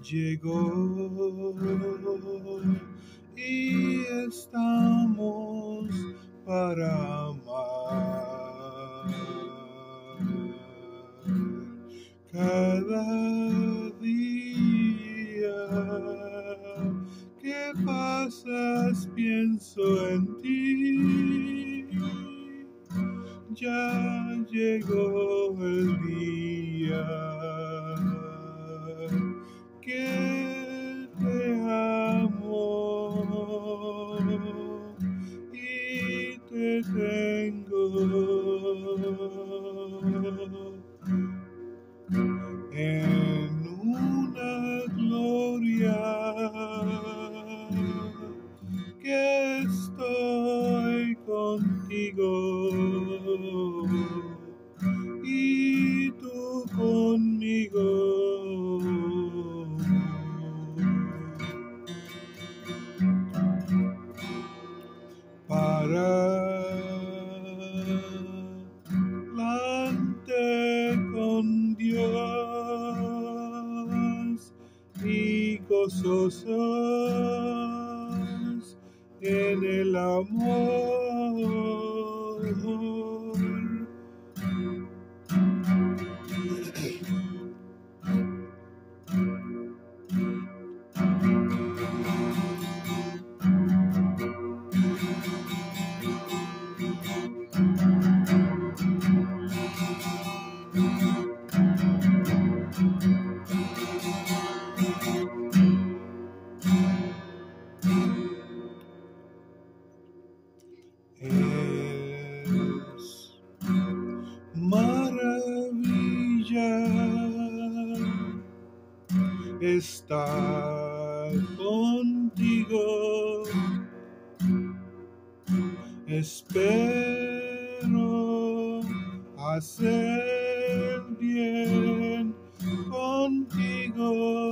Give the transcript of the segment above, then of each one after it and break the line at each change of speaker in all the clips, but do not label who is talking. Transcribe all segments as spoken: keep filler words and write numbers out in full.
llegó y estamos para amar. Cada día que pasas pienso en ti. Ya llegó el día que te amo y te tengo en una gloria que estoy contigo y tú conmigo. Para adelante con Dios y gozosos en el amor. Es maravilla estar contigo. Espero hacer bien contigo.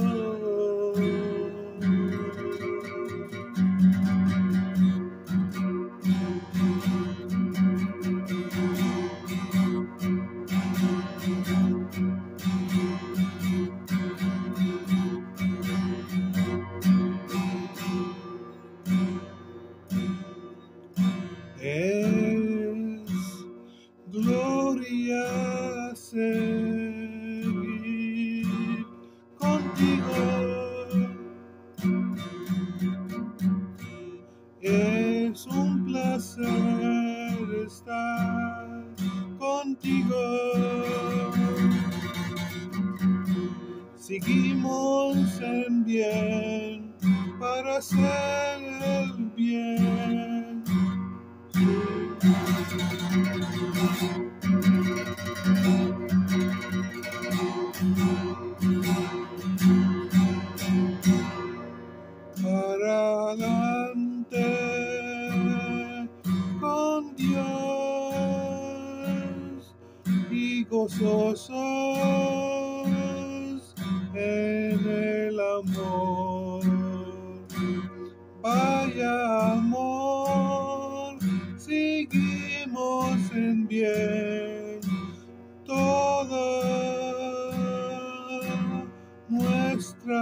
Es gloria seguir contigo. Es un placer estar contigo. Seguimos en bien para hacer el bien. Para adelante con Dios y gozosos en el amor. Vaya amor, seguimos en bien toda nuestra